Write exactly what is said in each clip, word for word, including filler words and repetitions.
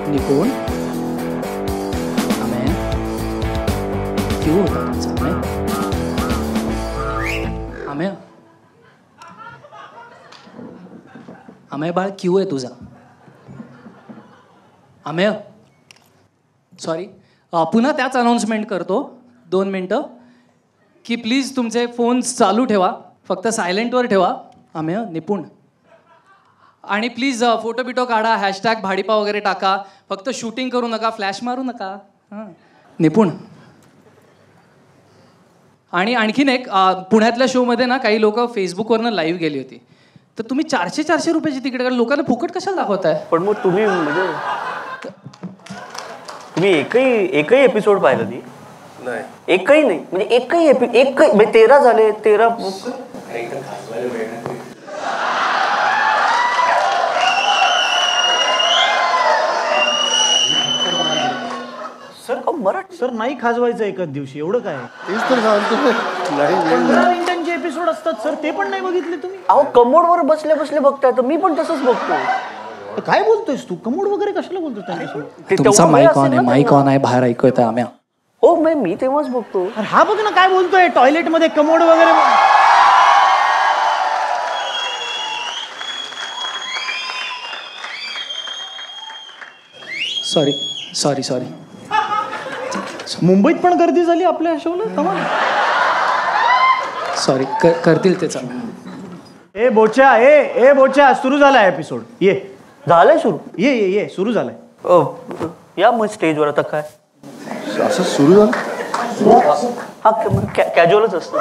निपुण अमेय क्यों होता तुमचा अमेय अमेय अमेय बाळ क्यों आहे तुझा अमेय सॉरी पुन्हा त्याच अनाउन्समेंट करतो दोन मिनटं की प्लीज तुमचे फोन चालू ठेवा फक्त सायलेंटवर ठेवा अमेय निपुण आणि प्लीज फोटो बिटो काढा हॅशटॅग भाडीपा वगैरे टाका फक्त शूटिंग करू नका फ्लॅश मारू नका हां निपुण आणि आणखीन एक पुण्यातल्या शोमध्ये ना काही लोक फेसबुकवरनं लाईव्ह गेली होती तर तुम्ही चारशे चारशे रुपयाची तिकीट काढ लोकांना फुकट कशाला दाखवताय पण मग तुम्ही म्हणजे तुम्ही एकही एकही एपिसोड पाहिलं ती नाही एकही नाही म्हणजे एकही एपि एकही म्हणजे तेरा झाले तेरा सर मराठी सर नाही खाजवायचं एकाच दिवशी एवढं काय तेच तर सांगतो पंधरा मिनिटांचे एपिसोड असतात सर ते पण नाही बघितले तुम्ही अहो कमोडवर बसले बसले बघताय तर मी पण तसंच बघतो काय बोलतोयस तू कमोड वगैरे कशाला बोलतो त्यांच्यासोबत तुमचा माईक ऑन आहे माईक ऑन आहे बाहेर ऐकू येतं आम्ही हो मी मी तेव्हाच बघतो हा बघ ना काय बोलतोय टॉयलेट मध्ये कमोड वगैरे सॉरी सॉरी सॉरी मुंबईत पण गर्दी झाली आपल्या शोला तमाम सॉरी करतील ते चालू ए बोच्या ए ए बोच्या सुरू झालाय एपिसोड ये झालंय सुरू ये ये ये सुरू झालाय या मग स्टेजवर आता काय असं सुरू झालं हा कॅज्युअलच असतं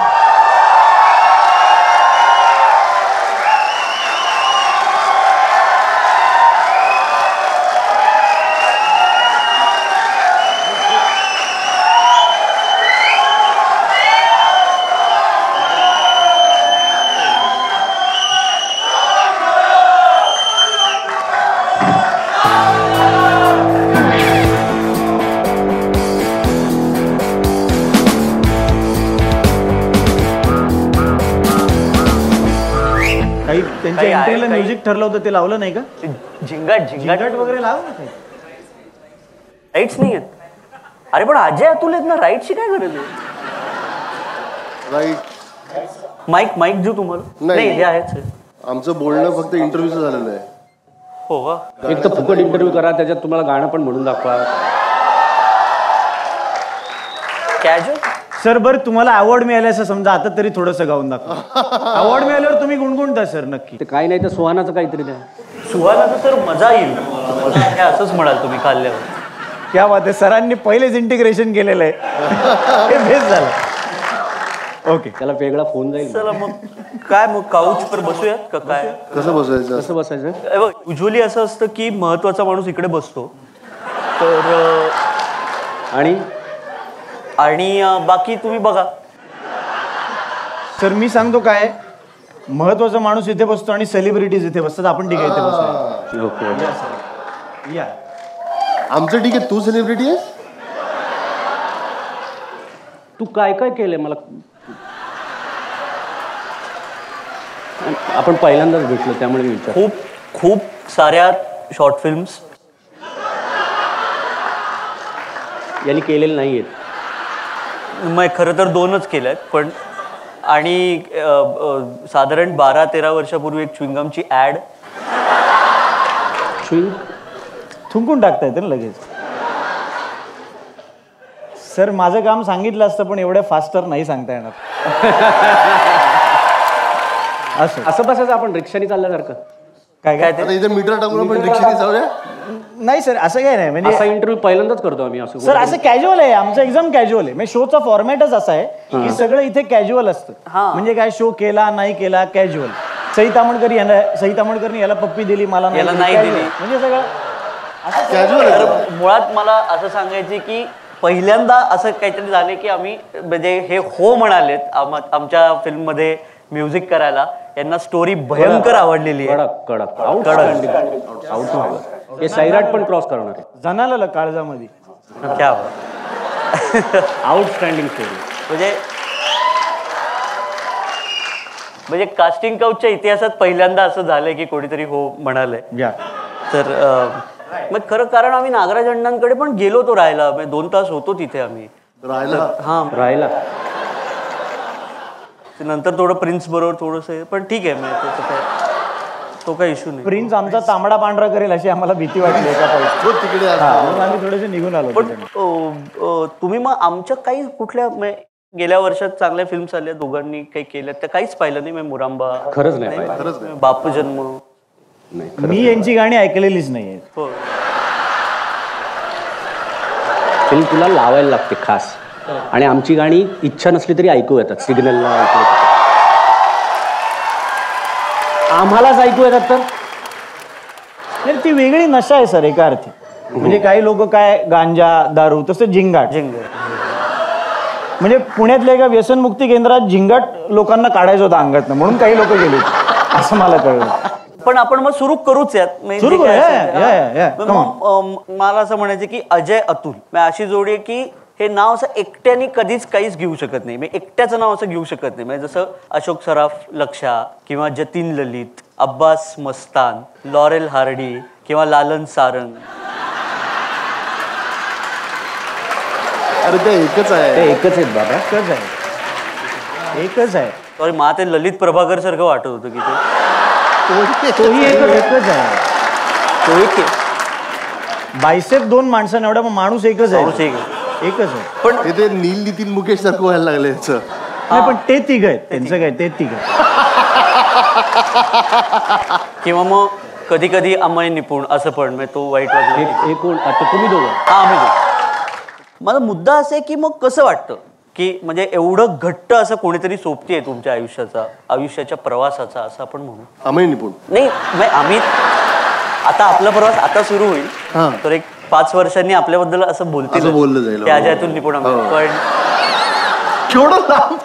त्यांच्या एंट्रीला म्युझिक ठरलं होतं ते लावलं नाही का झिंगाट झिंगाट वगैरे लाव ना काही राईट्स नाही आहेत अरे पण अजय अतुल आहेत ना राईटची काय गरज आहे राईट माईक माईक देऊ तुम्हाला नाही हे आहेच आमचं बोलणं फक्त इंटरव्ह्यूचं झालेलं आहे हो का एक तर फुकट इंटरव्ह्यू करा त्याच्यात तुम्हाला गाणं पण म्हणून दाखवा कॅज्युअल सर बरं तुम्हाला अवॉर्ड मिळाला असं समजा आता तरी थोडंसं गाऊन दाखवा अवॉर्ड मिळाल्यावर तुम्ही गुणगुणता सर नक्की ते काही नाही तर सुहानाचं काहीतरी द्या सुहानाचं तर मजा येईल हे असंच म्हणाल तुम्ही खाल्ल्यावर क्या बात आहे सरांनी पहिलेच इंटिग्रेशन केलेलं आहे हे बेस्ट झालं ओके त्याला वेगळा फोन जाईल चला मग काय मग काउच वर बसूयात का काय कसं बसायचं कसं बसायचं युजली असं असतं की महत्वाचा माणूस इकडे बसतो तर आणि आणि बाकी तुम्ही बघा सर मी सांगतो काय महत्वाचा माणूस इथे बसतो आणि सेलिब्रिटीज इथे बसतात आपण ठीक आहे इथे बसतो ओके या आमचं ठीक आहे तू सेलिब्रिटी आहे तू काय काय केलंय मला आपण पहिल्यांदाच भेटलो त्यामुळे मी विचार खूप खूप साऱ्या शॉर्ट फिल्म्स यांनी केलेले नाही आहेत मग खरं तर दोनच केल्या आहेत पण आणि साधारण बारा तेरा वर्षापूर्वी एक च्युइंगमची ॲड च्युइंग थुंकून टाकता येते ना लगेच सर माझं काम सांगितलं असतं पण एवढ्या फास्टर नाही सांगता येणार असं असं बसायचं आपण रिक्षाने चालल्यासारखं काय काय आता इथे मीटर टाकून आपण रिक्षाने जाऊया नाही सर असं काय नाही म्हणजे असा इंटरव्ह्यू पहिल्यांदाच करतो आम्ही असं सर असं कॅज्युअल आहे आमचं एक्झाम कॅज्युअल आहे म्हणजे शोचा फॉर्मॅटच असा आहे की सगळं इथे कॅज्युअल असतं म्हणजे काय शो केला नाही केला कॅज्युअल सई तामणकर याला सई तामणकरनी याला पप्पी दिली मला याला नाही दिली म्हणजे सगळं कॅज्युअल मुळात मला असं सांगायचे की पहिल्यांदा असं काहीतरी झाले की आम्ही म्हणजे हे हो म्हणालेत आमच्या फिल्ममध्ये म्युझिक करायला यांना स्टोरी भयंकर आवडलेली आहे कडक कडक कडक आउट हे सैराट पण क्रॉस करणार आहे जनाला काळजामध्ये क्या आउटस्टँडिंग स्टोरी म्हणजे म्हणजे कास्टिंग काउचच्या इतिहासात पहिल्यांदा असं झालंय की कोणीतरी हो म्हणालंय तर मग खरं कारण आम्ही नागराज अण्णांकडे पण गेलो तो राहायला, दोन तास होतो तिथे आम्ही राहायला. हा राहायला नंतर थोडं प्रिन्स बरोबर थोडंसं, पण ठीक आहे म्हणजे काय तो काही इश्यू नाही. प्रिन्स आमचा तांबडा पांढरा करेल अशी आम्हाला भीती वाटली एका तो तिकडे असतो. म्हणून आम्ही थोडेसे निघून आलो. पण तुम्ही मग आमच्या काही कुठल्या गेल्या वर्षात चांगल्या फिल्म्स आल्या दोघांनी काही केल्या त्या काहीच पाहिलं नाही. म्हणजे मुरांबा खरंच नाही, खरंच नाही. बापू जन्म नाही, मी यांची गाणी ऐकलेलीच नाहीये. हो फिल्म तुला लावायला लागते खास, आणि आमची गाणी इच्छा नसली तरी ऐकू येतात. सिग्नलला ऐकू येतात, आम्हालाच ऐकू येतात. तर नाही ती वेगळी नशा आहे सर एका अर्थी. म्हणजे काही लोक काय गांजा दारू तसं झिंगाट झिंगाट म्हणजे पुण्यातल्या एका व्यसनमुक्ती केंद्रात झिंगाट लोकांना काढायचं होतं अंगातनं म्हणून काही लोक गेले असं मला कळलं. पण आपण मग सुरू करूच यात. सुरू करू, या, या, या, या. मला असं म्हणायचं की अजय अतुल अशी जोडी आहे की हे नाव असं एकट्याने कधीच काहीच घेऊ शकत नाही. म्हणजे एकट्याचं नाव असं घेऊ शकत नाही. म्हणजे जसं अशोक सराफ लक्षा किंवा जतीन ललित, अब्बास मस्तान, लॉरेल हार्डी किंवा लालन सारंग. अरे ते एकच आहे. ते एकच आहेत बाबा, एकच आहे एकच आहे. सॉरी मला ते ललित प्रभाकर सारखं वाटत होतं की ते तोही एकच एकच आहे. तो एक बायसेप दोन माणसांना एवढा माणूस एकच आहे. माणूस एक आहे. एकच आहे. पण ते नील नितीन मुकेश सारखं व्हायला लागलं याचं. नाही पण ते तिघ आहेत. त्यांचं काय ते तिघ किंवा मग कधी कधी अमय निपुण असं पण म्हणजे तो वाईट वाटलं. हे- हे कोण आता तुम्ही दोघं? हा आम्ही दोघं. माझा मुद्दा असा आहे की मग कसं वाटतं की म्हणजे एवढं घट्ट असं कोणीतरी सोबती आहे तुमच्या आयुष्याचा आयुष्याच्या प्रवासाचा असं आपण म्हणू. अमय निपुण नाही म्हणजे आम्ही आता आपला प्रवास आता सुरू होईल हा. तर एक पाच वर्षांनी आपल्याबद्दल असं बोलतील असं बोललं जाईल. की अजय-अतुल निपुण आम्ही. हो. पण केवढं लांब.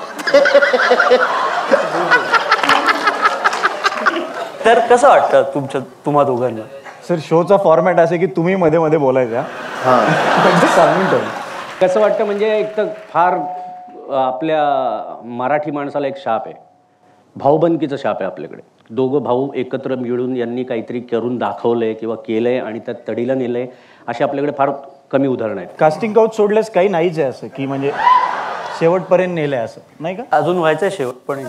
तर कसं वाटतं तुमच्या तुम्हा दोघांना? सर शोचा फॉर्मॅट असे की तुम्ही मध्ये मध्ये बोलायचा हा म्हणजे सांगून ठेव. कसं वाटतं म्हणजे एक तर फार आपल्या मराठी माणसाला एक शाप आहे, भाऊबंदकीचा शाप आहे आपल्याकडे. दोघं भाऊ एकत्र मिळून यांनी काहीतरी करून दाखवलंय किंवा केलंय आणि त्यात तडीला नेलंय अशी आपल्याकडे फार कमी उदाहरणं आहेत. कास्टिंग काउच सोडल्यास काही नाहीच आहे असं की म्हणजे शेवटपर्यंत नेलंय असं नाही का? अजून व्हायचंय शेवट पण.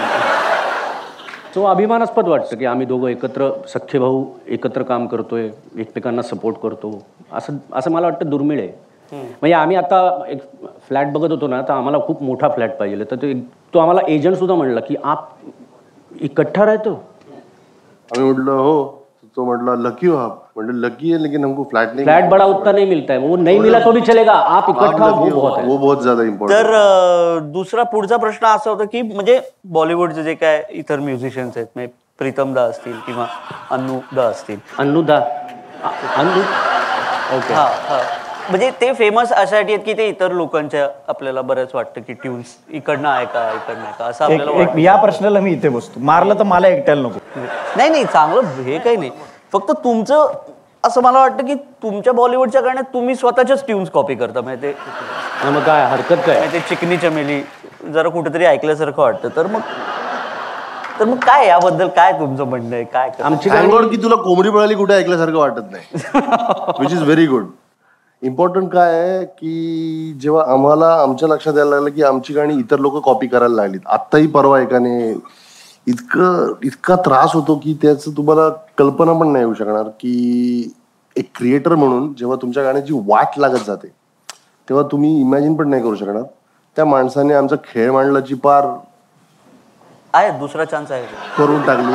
सो अभिमानास्पद वाटतं की आम्ही दोघं एकत्र सख्खे भाऊ एकत्र काम करतोय, एकमेकांना सपोर्ट करतो. असं असं मला वाटतं दुर्मिळ आहे. म्हणजे आम्ही आता एक फ्लॅट बघत होतो ना, तर आम्हाला खूप मोठा फ्लॅट पाहिजे. तर तो तो आम्हाला एजंट सुद्धा म्हणला की आप इकट्ठा राहतो. आम्ही म्हटलं हो. तो म्हटला लकी हो आप. म्हटलं लकी है लेकिन हमको फ्लैट नहीं. फ्लॅट बड़ा उतना नहीं मिलता है, वो नहीं मिला तो भी चलेगा, आप इकट्ठा हो, वो बहुत है. वो बहुत ज्यादा इम्पॉर्टंट. तर अं, दुसरा पुढचा प्रश्न असा होता की म्हणजे बॉलिवूडचे जे काय इतर म्युझिशियन्स आहेत म्हणजे प्रीतम दा असतील किंवा अन्नू दा असतील. अन्नू दा अन्नू ओके. हा हा म्हणजे ते फेमस अशासाठी आहेत की ते इतर लोकांच्या आपल्याला बऱ्याच वाटतं की ट्यून्स इकडनं आहे का इकडनं आहे का असं एक आपल्याला एक वाटतं. या प्रश्नाला मी इथे बसतो. मारलं तर मला एकट्याला नको. नाही नाही चांगलं हे काही नाही. फक्त तुमचं असं मला वाटतं की तुमच्या बॉलिवूडच्या गाण्यात तुम्ही स्वतःच्याच ट्यून्स कॉपी करता. म्हणजे ते आणि मग काय हरकत काय? म्हणजे ते चिकनी चमेली जरा कुठेतरी ऐकल्यासारखं वाटतं. तर मग तर मग काय याबद्दल काय तुमचं म्हणणं आहे? काय आमची थँक गॉड की तुला कोंबडी पळाली कुठे ऐकल्यासारखं वाटत नाही. Which is very good. Important काय आहे की जेव्हा आम्हाला आमच्या लक्षात यायला लागलं की आमची गाणी इतर लोक कॉपी करायला लागलीत. आत्ताही परवा एकाने इतकं इतका त्रास होतो की त्याचं तुम्हाला कल्पना पण नाही येऊ शकणार की एक क्रिएटर म्हणून जेव्हा तुमच्या गाण्याची वाट लागत जाते तेव्हा तुम्ही इमॅजिन पण नाही करू शकणार. त्या माणसाने आमचा खेळ मांडलाची पार आहे. दुसरा चान्स आहे करून टाकली.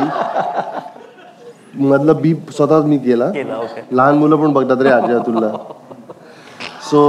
मधलं बीप स्वतःच मी केला. केला. ओके. लहान मुलं पण बघतात रे अजय-अतुलला. सो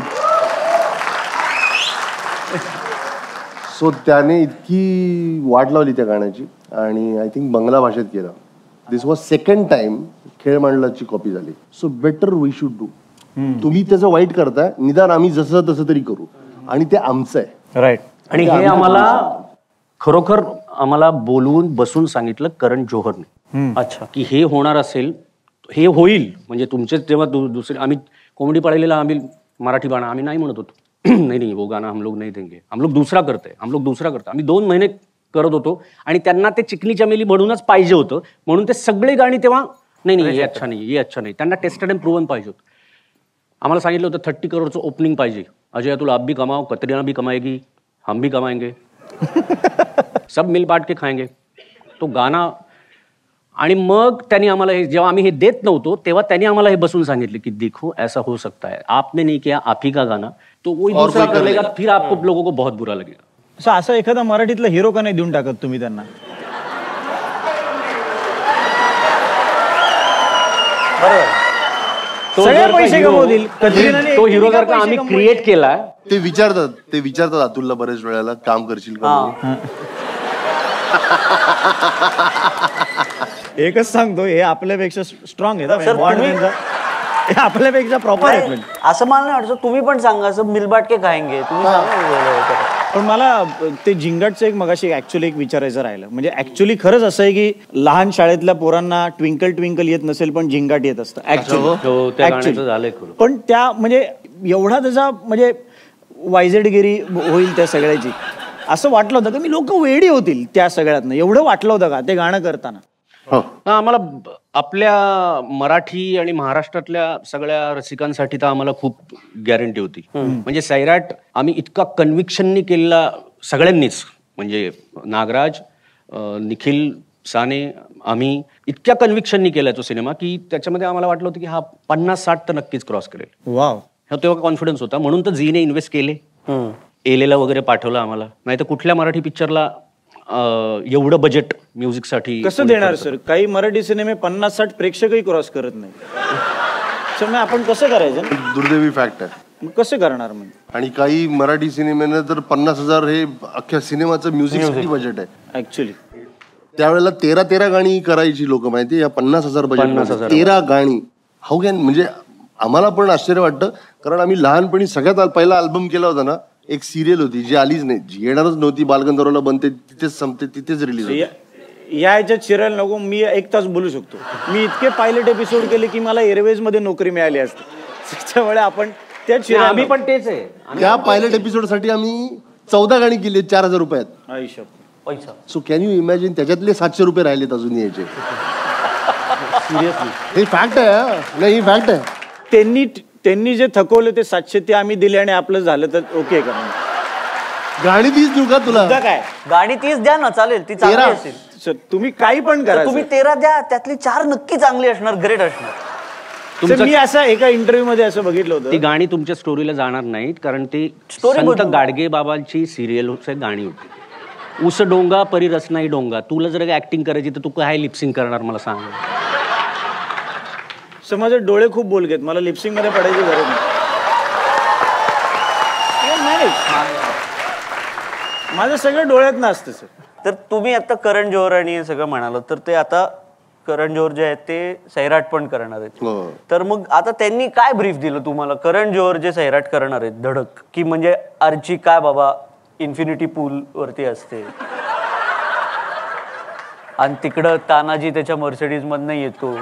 सो त्याने इतकी वाट लावली त्या गाण्याची आणि आय थिंक बंगला भाषेत केलं. दिस वॉज सेकंड टाइम खेळ मांडलाची कॉपी झाली. So better we should do. तुम्ही त्याचं वाईट करताय, निदान आम्ही जसं तसं तरी करू. आणि ते आमचं आहे. राईट. आणि हे आम्हाला खरोखर आम्हाला बोलवून बसून सांगितलं करण जोहरने. अच्छा. की हे होणार असेल, हे होईल. म्हणजे तुमचे जेव्हा दु, दुसरे आम्ही कोंबडी पाळलेला आम्ही मराठी गाणं आम्ही नाही म्हणत होतो. नाही नाही वो गाना हम लोग नहीं देंगे, हम लोग दूसरा करते हम लोग दूसरा करते. आम्ही दोन महिने करत होतो आणि त्यांना ते चिकनी चमेली म्हणूनच पाहिजे होतं. म्हणून ते सगळे गाणी तेव्हा नाही नाही ये अच्छा नाही ये अच्छा नाही त्यांना टेस्टेड अँड प्रूवन पाहिजे होतं. आम्हाला सांगितलं होतं थर्टी करोडचं ओपनिंग पाहिजे. अजय-अतुल आप भी कमाओ, कतरीना भी कमाएगी, हम भी कमाएंगे, सब मिल बांट के खाएंगे. तो गाणं आणि मग त्यांनी आम्हाला हे जेव्हा आम्ही हे देत नव्हतो तेव्हा त्यांनी आम्हाला हे बसून सांगितलं की देखो ऐसा हो सकता है, आपने नहीं किया आप ही का गाना तो वही दूसरा कर लेगा, फिर आपको लोगों को बहुत बुरा लगेगा. असं असं एखादा मराठीतला हिरो का नाही देऊन टाकत तुम्ही त्यांना? सगळे पैसे कमवतील. तो हिरो जर का आम्ही क्रिएट केला ते विचारतात ते विचारतात अतुलला बरेच वेळेला काम करशील का. एकच सांगतो हे आपल्यापेक्षा स्ट्रॉंग आहे, आपल्यापेक्षा प्रॉपर आहे. असं मला नाही वाटतं. तुम्ही पण सांगा असं मिलबाट के खाएंगे तुम्ही सांगा. पण मला ते झिंगाटचं एक मगाशी ऍक्च्युअली एक विचारायचं राहिलं. म्हणजे ऍक्च्युअली खरंच असं आहे की लहान शाळेतल्या पोरांना ट्विंकल ट्विंकल येत नसेल पण झिंगाट येत असतं ऍक्च्युअली. पण त्या म्हणजे एवढा त्याचा म्हणजे वायझेडगिरी होईल त्या सगळ्याची असं वाटलं होतं का मी लोक वेडी होतील त्या सगळ्यातनं, एवढं वाटलं होतं का ते गाणं करताना? आम्हाला आपल्या मराठी आणि महाराष्ट्रातल्या सगळ्या रसिकांसाठी तर आम्हाला खूप गॅरंटी होती. म्हणजे सैराट आम्ही इतका कन्व्हिक्शननी केलेला सगळ्यांनीच, म्हणजे नागराज, निखिल साने, आम्ही इतक्या कन्व्हिक्शननी केला तो सिनेमा की त्याच्यामध्ये आम्हाला वाटलं होतं की हा पन्नास साठ तर नक्कीच क्रॉस करेल. वाव, तेव्हा कॉन्फिडन्स होता. म्हणून तर झीने इन्व्हेस्ट केले, एलेला वगैरे पाठवलं आम्हाला. नाही तर कुठल्या मराठी पिक्चरला एवढं बजेट म्युझिकसाठी कसं देणार सर? काही मराठी सिनेमे पन्नास साठ प्रेक्षकही क्रॉस करत नाही. सर मग आपण कसं करायचं? दुर्दैवी फॅक्ट आहे. मग कसं करणार म्हणजे? आणि काही मराठी सिनेमेनं तर पन्नास हजार हे अख्ख्या सिनेमाचं म्युझिकसाठी बजेट आहे ऍक्च्युली. त्यावेळेला तेरा तेरा गाणी करायची लोक माहिती. या पन्नास हजार बजेट तेरा गाणी हाऊ कॅन. म्हणजे आम्हाला पण आश्चर्य वाटतं कारण आम्ही लहानपणी सगळ्यात पहिला अल्बम केला होता ना, एक सिरियल होती जी आलीच नाही, जी येणारच नव्हती. बालगंधर्वला बनते तिथेच संपते तिथेच रिलीज होते. या ह्याच्यात शिरायला नको. मी एक तास बोलू शकतो. मी इतके पायलट एपिसोड केले की मला एअरवेज मध्ये नोकरी मिळाली असते. त्याच्यामुळे आपण त्यात आम्ही पण तेच आहे. त्या पायलट एपिसोड साठी आम्ही चौदा गाणी केली चार हजार रुपयात आयुष्यात पैसा. सो कॅन यू इमॅजिन त्याच्यातले सातशे रुपये राहिलेत अजून यायचे. सिरियसली हे फॅक्ट आहे. नाही ही फॅक्ट आहे. त्यांनी त्यांनी जे थकवले ते सातशे ते आम्ही दिले आणि आपलं झालं तर ओके का? गाणी तीच देऊ का तुला? काय गाणी तीच द्या ना, चालेल, ती चांगली असेल. तुम्ही काही पण करा, तुम्ही तेरा द्या, त्यातली चार नक्की चांगली असणार, ग्रेट असणार. मी असं एका इंटरव्ह्यू मध्ये असं बघितलं होतं. ती गाणी तुमच्या स्टोरीला जाणार नाहीत कारण ती संत गाडगे बाबांची सिरियल गाणी होती. उस डोंगा परी रसनाई डोंगा. तुला जर ऍक्टिंग करायची तर तू काय लिपसिंग करणार मला सांग. सर माझे डोळे खूप बोलकेत, मला लिपसिंग मध्ये पडायची गरज नाही. माझं सगळं डोळ्यात नसतं सर. तर तुम्ही आता करण जोहर आणि सगळं म्हणाल तर ते आता करण जोहर जे आहेत ते सैराट पण करणार आहेत. तर मग आता त्यांनी काय ब्रीफ दिलं तुम्हाला? करण जोहर जे सैराट करणार आहेत धडक, की म्हणजे आर्ची काय बाबा इन्फिनिटी पूल वरती असते आणि तिकडं तानाजी त्याच्या मर्सिडीज मधनं येतो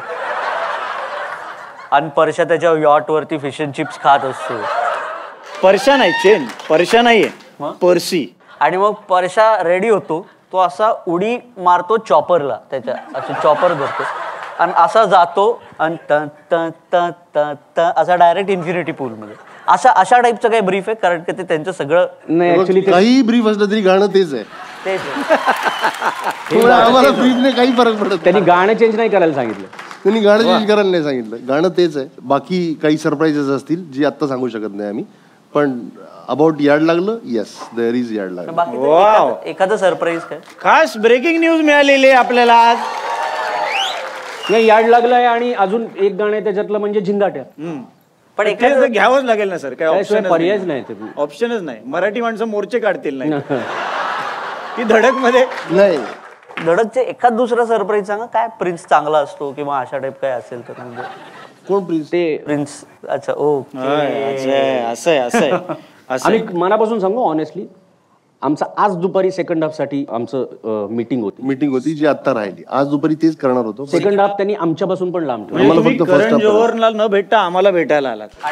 आणि परशा त्याच्या यॉट वरती फिश अँड चिप्स खात असतो. परशा नाही, चेन परशा नाहीये, पर्सी. आणि मग परशा रेडी होतो, तो असा उडी मारतो चॉपरला, त्याच्या असं चॉपर धरतो आणि असा जातो आणि त त त त त असा डायरेक्ट इन्फिनिटी पूल मध्ये. अशा अशा टाईपचं काही ब्रीफ आहे? कारण की ते त्यांचं सगळं काही ब्रीफ असलं तरी गाणं तेच आहे. तेच आम्हाला ब्रीफने काही फरक पडत. त्यांनी गाणं चेंज नाही करायला सांगितलं. त्यांनी गाणं चेंज करायला नाही सांगितलं. गाणं तेच आहे. बाकी काही सरप्राईजेस असतील जी आता सांगू शकत नाही आम्ही. पण अबाउट यार्ड लागलं, येस देअर इज यार्ड लागलं. एखादं सरप्राईज काय? खास ब्रेकिंग न्यूज मिळालेली आहे आपल्याला आज. नाही यार्ड लागलंय आणि अजून एक गाणं आहे त्याच्यातलं म्हणजे झिंगाट आहे. पण एखादं घ्यावंच लागेल ना सर. काय ऑप्शन पर्यायच नाही. ऑप्शनच नाही. मराठी माणसं मोर्चे काढतील नाही की धडक मध्ये नाही. धडकचे एखाद दुसरा सरप्राईज सांगा. काय प्रिन्स चांगला असतो किंवा अशा टाईप काय असेल तर म्हणजे. कोण प्रिन्स? ते प्रिन्स. अच्छा ओके असं आहे असं आहे. आणि मनापासून सांगू ऑनेस्टली, आमचं आज दुपारी सेकंड हाफ साठी आमचं मीटिंग होती मीटिंग होती जी आता राहिली. आज दुपारी तेच करणार होतो. सेकंड हाफ त्यांनी आमच्यापासून पण लांब ठेवलं. आम्हाला फक्त करण जोहरला न भेटता आम्हाला भेटायला आलात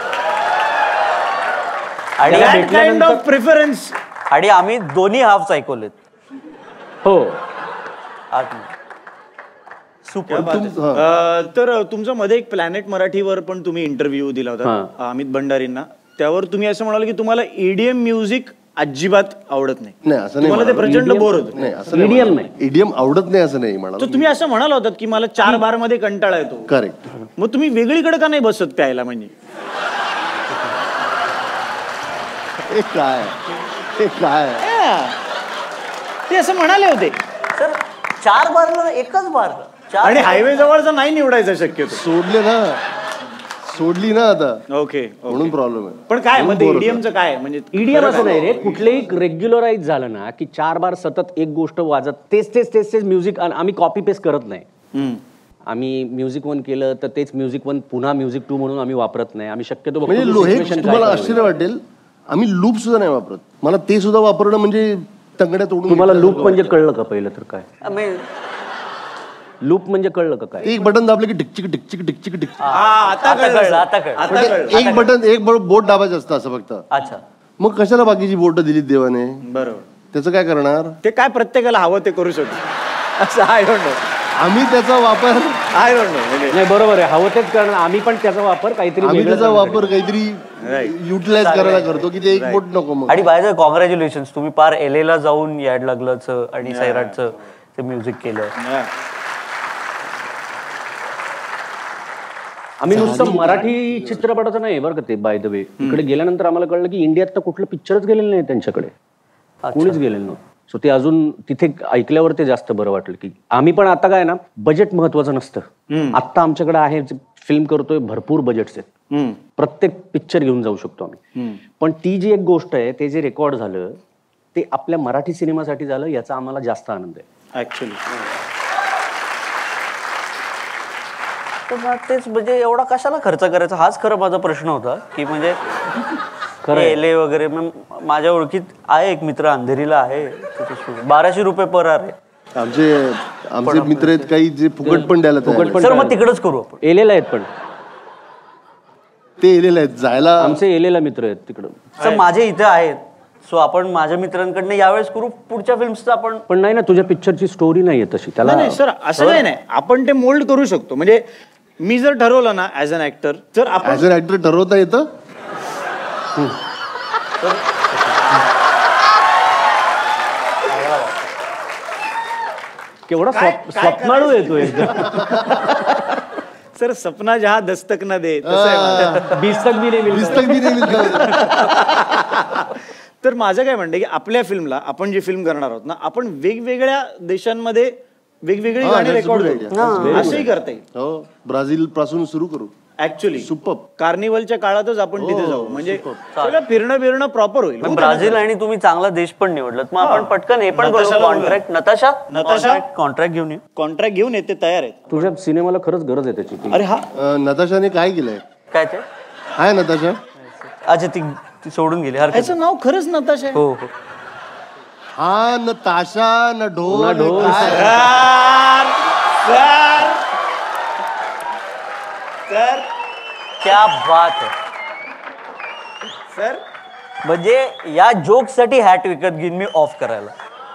आणि प्रिफरन्स. आणि आम्ही दोन्ही हाफ ऐकवलेत. हो. तर तुमचा मध्ये एक प्लॅनेट मराठीवर पण तुम्ही इंटरव्ह्यू दिला होता अमित भंडारींना. त्यावर तुम्ही असं म्हणाल की तुम्हाला ईडीएम म्युझिक अजिबात आवडत नाही. नाही असं नाही, मला ते प्रचंड बोर होतं. नाही असं ईडीएम नाही, ईडीएम आवडत नाही असं नाही म्हणाल. तर तुम्ही असं म्हणाला होतात की मला चार बार मध्ये कंटाळा येतो. करेक्ट. मग तुम्ही वेगळीकडे का नाही बसत प्यायला म्हणजे? काय काय ते असं म्हणाले होते. सर चार बार एकच बार आणि हायवे जवळचा नाही निवडायचा शक्यतो. सोडले ना, सोडली ना आता. ओके म्हणून प्रॉब्लेम आहे. पण काय म्हणजे ईडीएमचं काय म्हणजे? ईडीएम असं नाही रे, कुठलेही रेग्युलराईज झालं ना की चार बार सतत एक गोष्ट वाजत तेच तेच तेच तेच म्युझिक. आम्ही कॉपी पेस्ट करत नाही. आम्ही म्युझिक वन केलं तर तेच म्युझिक वन पुन्हा म्युझिक टू म्हणून आम्ही वापरत नाही. आम्ही शक्यतो तुम्हाला आश्चर्य वाटेल, आम्ही लूप सुद्धा नाही वापरत. मला ते सुद्धा वापरणं म्हणजे तंगड्या तोडून. तुम्हाला लूप म्हणजे कळलं का पहिलं तर काय? लूप म्हणजे कळलं का काय? एक बटन दाबले की टिकचिक टिकचिक टिकचिक टिक. आता कळलं, आता कळलं. एक बटन एक बोट दाबायचं असतं असं फक्त. अच्छा, मग कशाला बाकीची बोट दिली देवाने? बरोबर. त्याचं काय करणार? ते काय प्रत्येकाला हवं ते करू शकतो असं. I don't know. आम्ही त्याचा वापर आय डोंट नो. नाही बरोबर आहे, हवं तेच करणार. आम्ही पण त्याचा वापर काहीतरी आम्ही त्याचा वापर काहीतरी युटिलाइज करायला करतो की ते एक बोट नको. मग आणि बाय द कॉंग्रॅच्युलेशन, तुम्ही पार एल ए ला जाऊन याड लागलंच आणि सैराटचं ते म्युझिक केलं. आम्ही नुसतं मराठी चित्रपटाचं नाही बरं का ते. बाय द वे इकडे गेल्यानंतर आम्हाला कळलं की इंडियात तर कुठलं पिक्चरच गेलेलं नाही त्यांच्याकडे, कोणीच गेलेलं नव्हतं. सो ते अजून तिथे ऐकल्यावर ते जास्त बरं वाटलं की आम्ही पण आता काय ना, बजेट महत्वाचं नसतं. आता आमच्याकडे आहे, फिल्म करतोय, भरपूर बजेट्स आहेत, प्रत्येक पिक्चर घेऊन जाऊ शकतो आम्ही. पण ती जी एक गोष्ट आहे, ते जे रेकॉर्ड झालं ते आपल्या मराठी सिनेमासाठी झालं, याचा आम्हाला जास्त आनंद आहे ऍक्च्युली. तेच म्हणजे एवढा कशाला खर्च करायचा, हाच खरं माझा प्रश्न होता की म्हणजे एले वगैरे. माझ्या ओळखीत आहे एक मित्र अंधेरीला आहे, बाराशे रुपये पर आर आहे. आमचे आमचे मित्र आहेत काही जे फुकट पण द्यायला तयार. सर मग तिकडच करू आपण. एलेला आहेत पण ते एलेला आहेत जायला. आमचे एलेला मित्र आहेत तिकडं. सर माझे इथे आहेत, सो आपण माझ्या मित्रांकडनं यावेळेस करू पुढच्या फिल्म्सचं आपण. पण नाही ना, तुझ्या पिक्चरची स्टोरी नाहीये तशी. त्याला नाही सर असं काही नाही, आपण ते मोल्ड करू शकतो. म्हणजे मी जर ठरवलं ना ऍज अन ऍक्टर, तर आपण ऍज अन ऍक्टर ठरवता येतं. केवढा स्वप्नाळू येतो एकदम. सर सपना जहा दस्तक न दे बिस्तक बी नाही बिस्तक बी नाही. तर माझं काय म्हणणं की आपल्या फिल्मला, आपण जी फिल्म करणार आहोत ना, आपण वेगवेगळ्या देशांमध्ये वेगवेगळी गाणी रेकॉर्ड करू, असंही करता येईल. हो, ब्राझील पासून सुरू करू. Actually super. कार्निवलच्या काळातच आपण तिथे जाऊ, म्हणजे सगळं फिरणं फिरणं प्रॉपर होईल. ब्राझील आणि तुम्ही चांगला देश पण निवडलं, मग आपण पटकन हे पण कॉन्ट्रॅक्ट. नताशा नताशा कॉन्ट्रॅक्ट घेऊन येऊ. कॉन्ट्रॅक्ट घेऊन येते, तयार आहे. तुझ्या सिनेमाला खरंच गरज आहे त्याची. अरे हा, नताशाने काय केलंय? काय ते हाय नताशा. अच्छा, ती ती सोडून गेली. याचं नाव खरंच नताशा आहे. हो हो. हा नताशा न ढोल ढोल. सर क्या बात आहे सर. म्हणजे या जोक साठी हॅट विकत घेईन मी ऑफ करायला.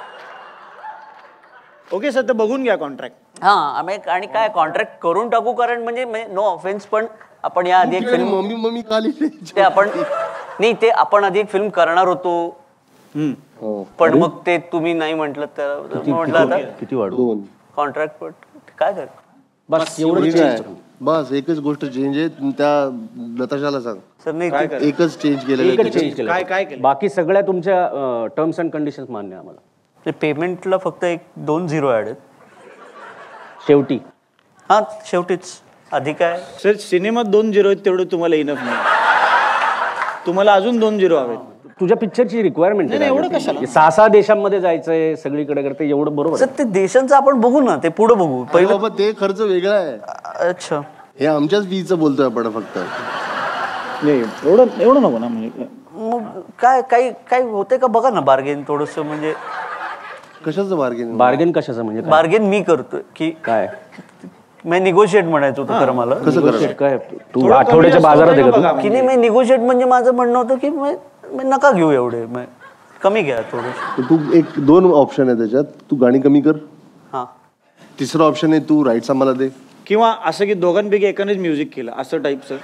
ओके सर, तर बघून घ्या कॉन्ट्रॅक्ट. हा आम्ही आणि काय कॉन्ट्रॅक्ट करून टाकू, कारण म्हणजे नो ऑफेन्स, पण आपण या आधी एक फिल्म मम्मी मम्मी काली ते आपण नाही ते आपण आधी एक फिल्म करणार होतो, पण मग ते तुम्ही नाही म्हटलं तर म्हटलं आता किती वाढू कॉन्ट्रॅक्ट. पण काय कर बस एवढं. बस एकच गोष्ट चेंज आहे, त्या नताशाला सांग. सर नाही एकच चेंज केलेलं. एकच चेंज केलं. काय काय केलं? बाकी सगळ्या तुमच्या टर्म्स अँड कंडिशन्स मान्य आहे आम्हाला. ते पेमेंटला फक्त एक दोन झिरो ऍड आहेत शेवटी. हा शेवटीच. आधी काय सर, सिनेमात दोन झिरो आहेत तेवढं तुम्हाला इनफ नाही, तुम्हाला अजून दोन झिरो हवेत. तुझ्या पिक्चरची रिक्वायरमेंट आहे एवढं कशाला? सहा सहा देशांमध्ये जायचंय, सगळीकडे करते, एवढं बरोबर. सर ते देशांचं आपण बघू ना, ते पुढे बघू पहिलं. बाबा ते खर्च वेगळा आहे. अच्छा, हे आमच्याच फीचं बोलतोय आपण फक्त. नाही एवढं एवढं नको ना. म्हणजे मग काय काही काही होते का बघा ना बार्गेन थोडस. म्हणजे कशाचं बार्गेन? बार्गेन कशाचं म्हणजे बार्गेन मी करतोय की काय? मी निगोशिएट म्हणायचं होतं खरं मला. कसं करायचं? काय तू आठवड्याच्या बाजारात आहे का तू? की नाही, मी निगोशिएट म्हणजे माझं म्हणणं होतं की मी नका घेऊ एवढे, कमी घ्या थोडे. तू एक दोन ऑप्शन आहे त्याच्यात, तू गाणी कमी कर हा तिसरं ऑप्शन आहे तू राईट्स आम्हाला दे, किंवा असं की दोघांपैकी एकानेच म्युझिक केलं असं टाईपचं.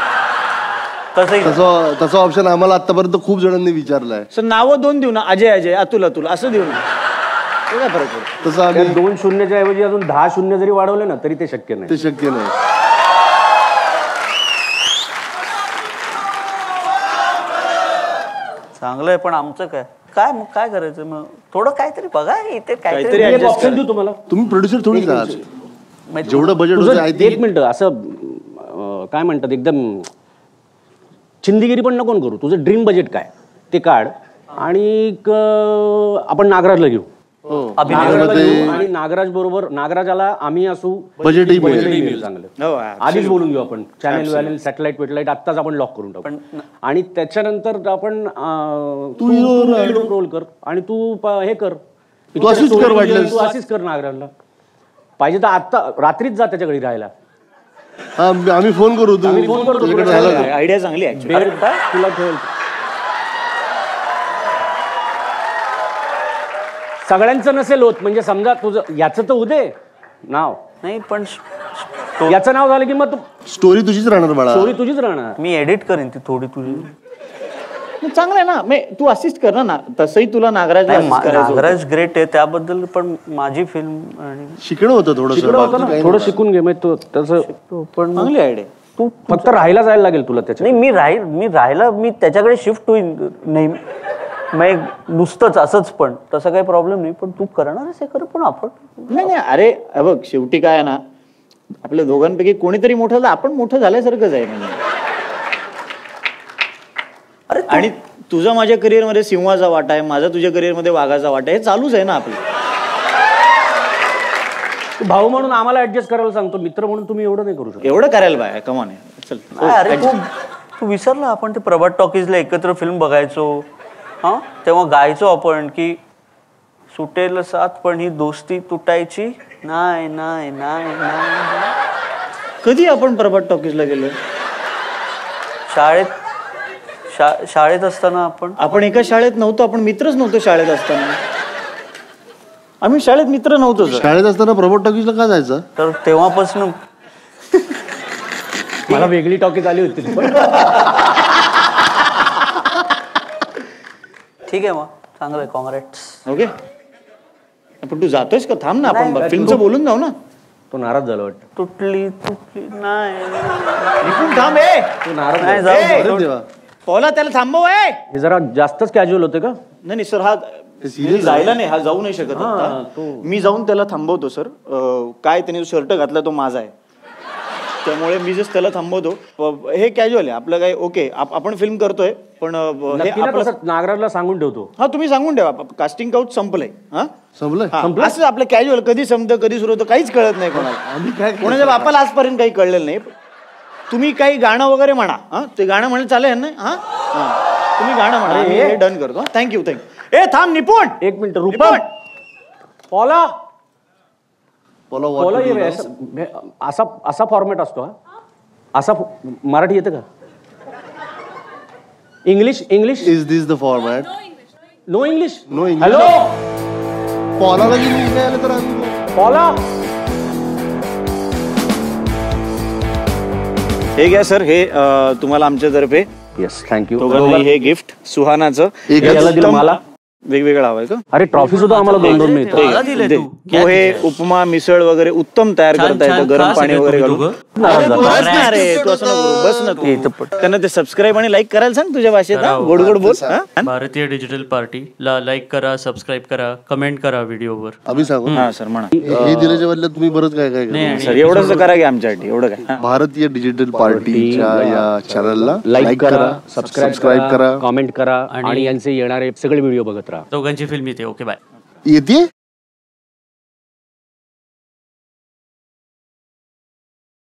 तसं तसं ऑप्शन आम्हाला आतापर्यंत खूप जणांनी विचारलंय. सर नावं दोन देऊ ना, अजय अजय अतुल अतुल असं देऊ ना, काय फरक पडतो. तसं आम्ही दोन शून्यच्या ऐवजी अजून दहा शून्य जरी वाढवले ना तरी ते शक्य नाही. ते शक्य नाही. चांगलंय, पण आमचं काय काय मग काय करायचं मग? थोडं काहीतरी बघा इथे काहीतरी काहीतरी ऑप्शन देऊ तुम्हाला. तुम्ही प्रोड्युसर थोडीच आहात. जेवढं बजेट होतं एक मिनिट असं अं, काय म्हणतात एकदम चिंदीगिरी पण नको करू. तुझं ड्रीम बजेट काय ते काढ आणि क- आपण नागराजला घेऊ. नागराजला घेऊ आणि नागराज बरोबर नागराजाला आम्ही असू, बजेटही मिळेल चांगलं. हो, आधीच बोलून घेऊ आपण. चॅनल वॅनल सॅटेलाइट वेटलाइट आत्ताच आपण लॉक करून टाकू. आणि त्याच्यानंतर आपण अं, तू रोल कर आणि तू प- हे कर, तू अशीच कर वाटलं. तू अशीच कर नागराजला. पाहिजे तर आता रात्रीच जा त्याच्या घरी राहायला. हा आम्ही फोन करू. तुम्ही फोन करतो. आयडिया चांगली आहे. बेड तुला ठेवेल. सगळ्यांचं नसेल होत, म्हणजे समजा तुझं याचं तर उदे नाव नाही, पण याचं नाव झालं की मग स्टोरी तुझीच राहणार बाळा. स्टोरी तुझीच राहणार. मी एडिट करेन ती थोडी तुझी. चांगलं आहे ना, मी तू असिस्ट कर ना. तसही तुला नागराज नागराज ग्रेट आहे त्याबद्दल, पण माझी फिल्म आणि शिकणं होतं थोडं. थोडं शिकून घे. मग तू तसं पण चांगली आयडिया. तू फक्त राहायला जायला लागेल तुला त्याच्या. नाही, मी राहील मी राहायला मी त्याच्याकडे शिफ्ट होईन नेहमी. मग नुसतंच असंच पण तसं काही प्रॉब्लेम नाही. पण तू करणारच हे कर, पण आपण नाही नाही अरे बघ शेवटी काय आहे ना, आपल्या दोघांपैकी कोणीतरी मोठं झालं, आपण मोठं झाल्यासारखंच आहे म्हणजे. अरे आणि तुझा माझ्या करिअर मध्ये सिंहाचा वाटा आहे, माझा तुझ्या करिअर मध्ये वाघाचा वाटा आहे, हे चालूच आहे ना आपलं. भाऊ म्हणून आम्हाला ऍडजस्ट करायला सांगतो, मित्र म्हणून तुम्ही एवढं नाही करू शकत. एवढं करायला पाहिजे. कमान आहे. चल. अरे तू तू विसरला आपण ते प्रभात टॉकीजला एकत्र फिल्म बघायचो. हा तेव्हा गायचो आपण की सुटेल साथ पण ही दोस्ती तुटायची नाही नाही नाही नाही. कधी आपण प्रभात टॉकीजला गेलो? शाळेत शा शाळेत असताना आपण आपण एका शाळेत नव्हतो, आपण मित्रच नव्हतो शाळेत असताना. आम्ही शाळेत मित्र नव्हतो. शाळेत असताना प्रभात टॉकीजला का जायचं? तर तेव्हापासून मला वेगळी टॉकीज आली होती. ठीक आहे मग चांगलं आहे. कॉंग्रॅट्स. ओके, पण तू जातोयस का? थांब ना, आपण फिल्मचं बोलून जाऊ ना. तो नाराज झाला वाटतं. तुटली तुटली नाही निघून थांब. ए तो नाराज नाही झाला. जाऊ. पॉला त्याला थांबव. ए हे जरा जास्तच कॅज्युअल होते का? नाही नाही सर, हा जायला नाही, हा जाऊ नाही शकत आता. मी जाऊन त्याला थांबवतो सर. काय त्याने शर्ट घातला तो माझा आहे, त्यामुळे मी जस्ट त्याला थांबवतो. हे कॅज्युअल आहे आपलं. काय ओके, आपण फिल्म करतोय पण नागराजला सांगून ठेवतो. हा तुम्ही सांगून ठेवा, कास्टिंग काउट संपलंय. हा संपलं. असं आपलं कॅज्युअल कधी संपतं कधी सुरू होतं काहीच कळत नाही कोणाला. कोणाच्या बापाला आजपर्यंत काही कळलेलं नाही. तुम्ही काही गाणं वगैरे म्हणा. हा ते गाणं म्हणलं चालेल ना? हा तुम्ही गाणं म्हणा, मी हे डन करतो. Thank you thank you. ए थांब निपुण एक मिनिट. रुपा पॉला पॉला ये असा असा फॉर्मॅट असतो. हा असा मराठी येतं का? English English is this the format? No English. No English. Hello पॉलाला इंग्लिश नाही आलं तर आम्ही पॉला. हे घ्या सर, हे तुम्हाला आमच्यातर्फे. Yes thank you. हे गिफ्ट सुहानाचं. मला वेगवेगळं हवंय का? अरे ट्रॉफी सुद्धा आम्हाला दोन दोन मिळते. पोहे उपमा मिसळ वगैरे उत्तम तयार करता येतं. गरम पाणी वगैरे घालून. तू असं नको बस ना तू. त्यांना ते सबस्क्राईब आणि लाईक करायला सांग तुझ्या भाषेत. गोड गोड बोल. भारतीय डिजिटल पार्टी ला लाईक करा, सबस्क्राईब करा, कमेंट करा व्हिडिओवर. आम्ही सांगू. हा सर म्हणा. हे दिल्याच्या बदल्यात तुम्ही बरंच काय काय करा. सर एवढंच करा की आमच्यासाठी. एवढं काय. भारतीय डिजिटल पार्टीच्या या चॅनलला लाईक करा, सबस्क्राईब करा, कमेंट करा आणि यांचे येणारे सगळे व्हिडिओ बघत राहा. दोघांची फिल्म येते. Okay bye. येते.